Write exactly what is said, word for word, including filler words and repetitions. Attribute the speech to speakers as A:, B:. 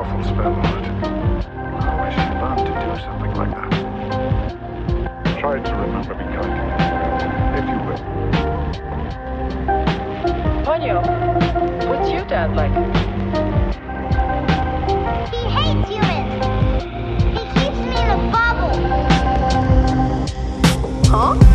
A: powerful spell on it. I wish you learned to do something like that. Try to remember me kindly, if you will.
B: Ponyo, what's your dad like?
C: He hates humans. He keeps me in a bubble.
B: Huh?